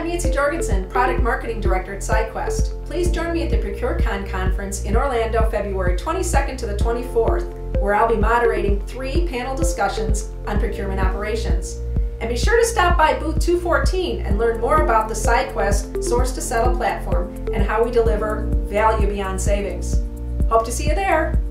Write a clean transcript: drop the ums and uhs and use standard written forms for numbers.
I'm Nancy Jorgensen, Product Marketing Director at SciQuest. Please join me at the ProcureCon conference in Orlando, February 22nd to the 24th, where I'll be moderating 3 panel discussions on procurement operations. And be sure to stop by booth 214 and learn more about the SciQuest Source to Settle platform and how we deliver value beyond savings. Hope to see you there.